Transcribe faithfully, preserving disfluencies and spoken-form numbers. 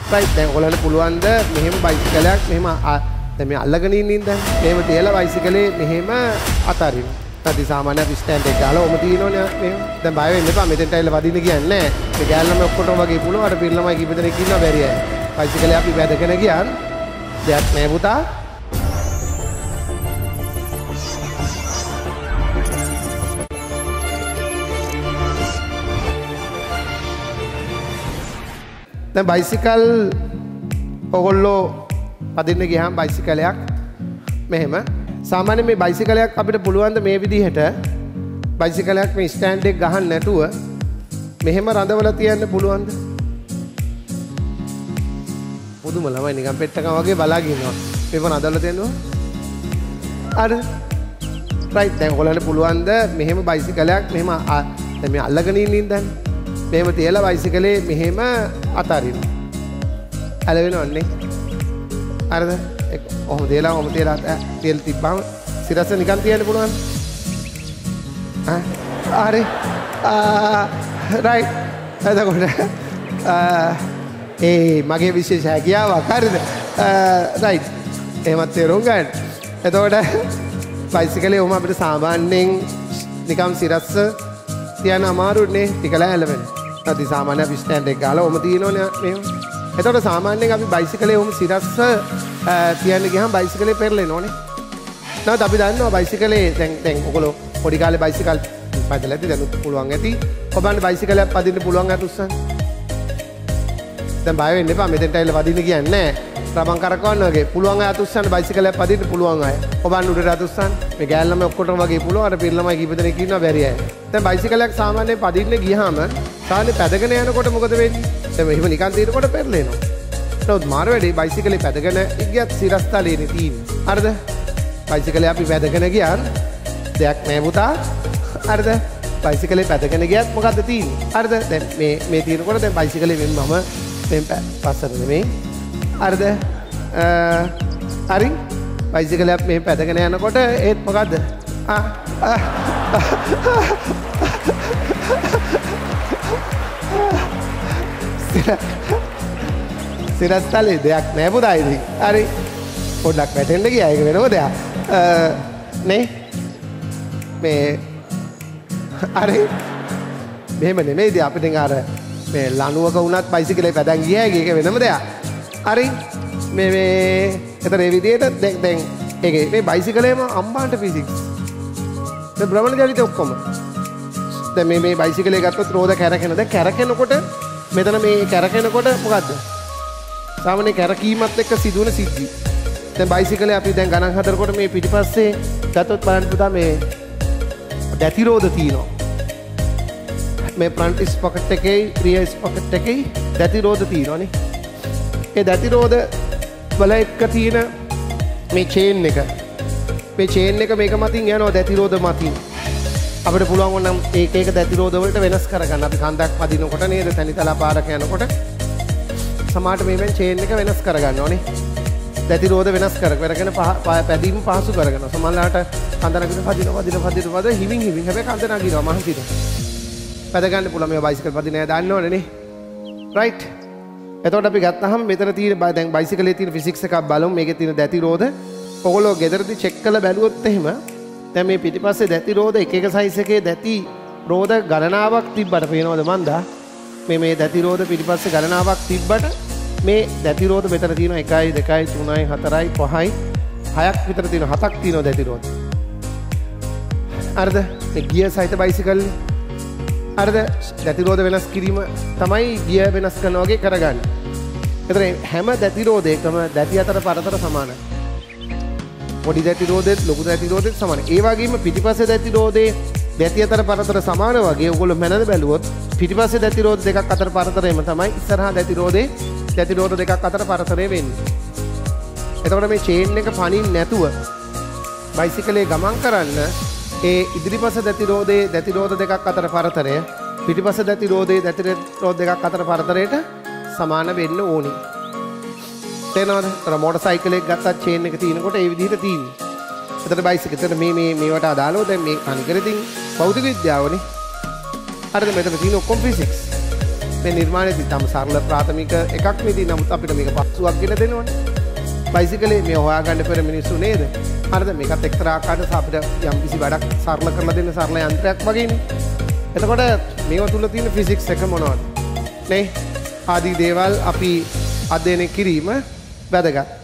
Right දැන් ඔයාලට පුළුවන් ද මෙහෙම බයිසිකලයක් මෙහෙම දැන් මේ අල්ලගෙන ඉන්න දැන් මෙහෙම තියලා බයිසිකලේ මෙහෙම අතාරින්න. නැති සාමාන්‍ය ස්ටෑන්ඩ් එක ගාලා ඔම තියෙනවනේ මෙහෙම. දැන් බය වෙන්න එපා මෙතෙන්ට ඇවිල්ලා වදින්න කියන්නේ නැහැ. මේ ගෑල්ලම ඔක්කොටම වගේ පුළුවන්. අර පිරිළමයි කීප දෙනෙක් ඉන්නවා බැරි අය. බයිසිකලේ අපි වැදගෙන ගියාන් දෙයක් නෑ පුතා. දැන් බයිසිකල් ඔයගොල්ලෝ පදින්න ගියාම බයිසිකලයක් මෙහෙම සාමාන්‍ය මේ බයිසිකලයක් අපිට පුළුවන් ද මේ විදිහට බයිසිකලයක් මේ ස්ටෑන්ඩ් එක ගහන්න නැතුව මෙහෙම රඳවලා තියන්න පුළුවන්ද? පුදුම ළමයි නිකන් පෙට්ටකම් වගේ බලාගෙන ඉන්නවා. මේක රඳවලා තියනවා. අර රයිට් දැන් ඔයාලට පුළුවන් ද මෙහෙම බයිසිකලයක් මෙහෙම දැන් මේ අල්ලගෙන ඉන්න දැන් මෙහෙම තියලා බයිසිකලේ මෙහෙම අතාරින්න. ඇලවෙනවන්නේ. හරිද? ඒක ඔහොම තියලා ඔහොම තියලා තියලා තිබ්බම සිරස නිකන් තියන්න පුළුවන්. ආ හරි. ආ රයිට්. එතකොට ඒ මගේ විශේෂ හැකියාවක් හරිද? රයිට්. එහෙමත් තේරුම් ගන්න. එතකොට බයිසිකලේ ඔහොම අපිට සාමාන්‍යයෙන් නිකන් සිරස්ස තියන්න අමාරුනේ ටිකලා ඇලවෙන. නැති සාමාන්‍ය අපි ස්ටෑන්ඩ් එක ගාලා ඔහොම තියෙනවනේ මෙහෙම. එතකොට සාමාන්‍යයෙන් අපි බයිසිකලේ ඔහොම සිරස්ස තියන්න ගියාම බයිසිකලේ පෙරලෙනවනේ. නැත්නම් අපි දන්නවා බයිසිකලේ දැන් දැන් ඔයගොල්ලෝ පොඩි කාලේ බයිසිකල් පදලා ඇති දැන් පුළුවන් ඇති. ඔබන්ට බයිසිකලයක් පදින්න පුළුවන් අත උස්සන්න. දැන් බය වෙන්න එපා මෙතෙන්ට ඇවිල්ලා වදින්න කියන්නේ නැහැ. රබන් කරකවන්න වගේ පුළුවන් අය අත උස්සන්න බයිසිකලයක් පදින්න පුළුවන් අය. ඔබන් උඩට අත උස්සන්න. මේ ගෑල්ලම ඔක්කොටම වගේ පුළුවන්. අර පිරිළමයි කීප දෙනෙක් ඉන්නවා බැරි අය. දැන් බයිසිකලයක් සාමාන්‍යයෙන් පදින්න ගියාම සාමාන්‍ය පැදගෙන යනකොට මොකද වෙන්නේ? දැන් මෙහෙම නිකන් තියෙනකොට පෙරලෙනවා. නමුත් මාර වැඩි බයිසිකලේ පැදගෙන ගියත් සිරස්තලේනේ තියෙන්නේ. හරිද? බයිසිකලේ අපි පැදගෙන ගියන් දෙයක් නෑ පුතා. හරිද? බයිසිකලේ පැදගෙන ගියත් මොකද්ද තියෙන්නේ? හරිද? දැන් මේ මේ තියෙනකොට දැන් බයිසිකලේ මෙන්න මම මෙන් පස්සට නෙමෙයි. හරිද? හරි? බයිසිකලයක් මෙහෙම පැදගෙන යනකොට ඒත් මොකද්ද? ආ සිරස්තලේ දෙයක් නෑ පුතා ඉතින්. හරි. පොඩ්ඩක් වැටෙන්න ගියා ඒක වෙනම දෙයක්. නේ මේ හරි. මෙහෙම නෙමෙයිද අපිට අර මේ ලණුවක වුණත් බයිසිකලේ පැදන් ගියා ඒක වෙනම දෙයක්. හරි. මේ මේ ඒතර ඒ විදිහට දැන් දැන් ඒකේ මේ බයිසිකලේම අම්බාන්ට ෆිසික්ස්. මේ භ්‍රමණ ජලිත ඔක්කොම. දැන් මේ මේ බයිසිකලේ ගත්තොත් රෝද කැරකෙන. දැන් කැරකෙනකොට මෙතන මේ කැරකෙනකොට මොකද්ද? සාමාන්‍ය කැරකීමත් එක්ක සිදුවන සිද්ධි. දැන් බයිසිකලේ අපි දැන් ගණන් හතරකොට මේ පිටිපස්සේ ගත්තොත් බලන්න පුතා මේ දැතිරෝධ තියෙනවා. මේ ෆ්‍රන්ට් ස්පොකට් එකේ රියර් ස්පොකට් එකේ දැතිරෝධ තියෙනවානේ. ඒ දැතිරෝධ වල එක්ක තියෙන මේ චේන් එක මේ චේන් එක මේක මතින් යනවා දැතිරෝධ මතින්. අපිට පුළුවන් නම් ඒක ඒක දැතිරෝධ වලට වෙනස් කරගන්න. අපි කන්දක් පදිනකොට නේද තනිතලා පාරක යනකොට සමාට මේවෙන් චේන් එක වෙනස් කරගන්න ඕනේ. දැතිරෝධ වෙනස් කර කරගෙන පැදීම පහසු කරගෙන සමහරවිට කන්ද නගින පදින පදින පදින පද හිමින් හිමින් හැබැයි කන්ද නගිනවා මහන්සියට. පැද ගන්න පුළුවන් මේ බයිසිකල් පදින අය දන්නවනේ නේ. රයිට්. එතකොට අපි ගත්තාම මෙතන තියෙන දැන් බයිසිකලේ තියෙන ෆිසික්ස් එකක් බලමු. මේකේ තියෙන දැතිරෝධ ඔයගොල්ලෝ ගෙදරදී චෙක් කරලා බැලුවොත් එහෙම දැන් මේ පිටිපස්සේ දැතිරෝධ එක එක සයිස් එකේ දැති රෝධ ගණනාවක් තිබ්බට පේනවද මන්දා? මේ මේ දැතිරෝධ පිටිපස්සේ ගණනාවක් තිබ්බට මේ දැතිරෝධ මෙතන තියෙනවා එකයි දෙකයි තුනයි හතරයි පහයි හයක් විතර තියෙනවා. හතක් තියෙනවා දැතිරෝධ. හරිද? මේ ගියර් සහිත බයිසිකල් හරිද? දැතිරෝධ වෙනස් කිරීම තමයි ගියර් වෙනස් කරනවා වගේ කරගන්නේ. එතන හැම දැතිරෝධයකම දැති අතර පරතර සමානයි. පොඩි දැතිරෝධෙත් ලොකු දැතිරෝධෙත් සමානයි. ඒ වගේම පිටිපස්සේ දැතිරෝධේ දැති අතර පරතර සමාන වගේ ඔයගොල්ලෝ මැනද බැලුවොත් පිටිපස්සේ දැතිරෝධ දෙකක් අතර පරතරෙම තමයි ඉස්සරහා දැතිරෝධේ දැතිරෝධ දෙකක් අතර පරතරය වෙන්නේ. එතකොට මේ චේන් එක පනින්න නැතුව බයිසිකලේ ගමන් කරන්න ඒ ඉදිරිපස දැතිරෝධයේ දැතිරෝධ දෙකක් අතර පරතරය පිටිපස දැතිරෝධයේ දැතිරෝධ දෙකක් අතර පරතරයට සමාන වෙන්න ඕනි. තේරෙනවද? අර මොටර් සයිකලයක් ගත්තත් චේන් එක තියෙනකොට ඒ විදිහට තියෙන්නේ. එතකොට බයිසිකල් එතන මේ මේ මේවට අදාළව දැන් මේ අනිකර ඉතින් භෞතික විද්‍යාවනේ. හරිද? මෙතන තියෙන ඔක්කොම ෆිසික්ස්. මේ නිර්මාණය තිතම සරල ප්‍රාථමික එකක් නෙදී නමුත් අපිට මේක පහසුවක් කියලා දෙනවනේ. බයිසිකලේ මේ හොයාගන්න පෙර මිනිස්සු නේද? හරිද? මේකත් එක්තරා ආකාරයකට අපිට යම් කිසි වැඩක් සරල කරලා දෙන්න සරල යන්ත්‍රයක් වගේනේ. එතකොට මේව තුල තියෙන ෆිසික්ස් එක මොනවද? නේ? ආදී දේවල් අපි අධ්‍යයනය කිරීම වැදගත්.